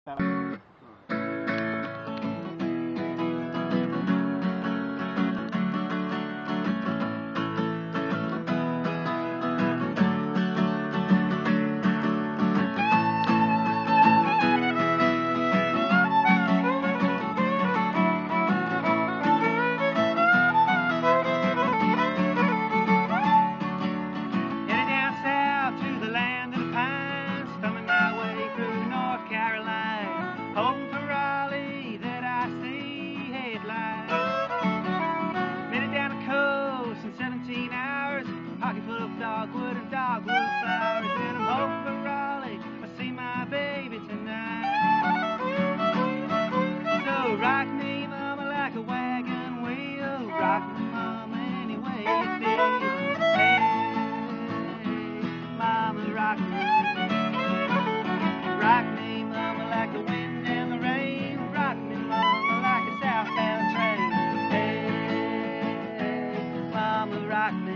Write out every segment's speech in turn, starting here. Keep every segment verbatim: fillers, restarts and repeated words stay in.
Headed down south to the land of the pines, thumbing my way through North Carolina, hoping for Raleigh that I see headlines. Made it down the coast in seventeen hours, pocket full of dogwood and dogwood flowers, and I'm hoping for Raleigh I see my baby tonight. So rock me, mama, like a wagon wheel, rock me, mama, any way you feel. Hey, mama, rock me. Rock me, mama, like the wind and the rain. Rock me, mama, like a southbound train. Hey, mama, rock me.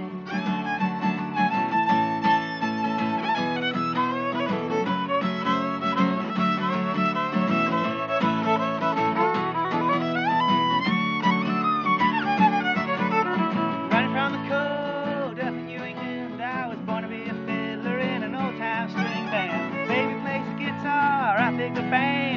Running from the cold up in New England, I was born to be a fiddler in an old-time string band. Baby plays the guitar, I pick the band.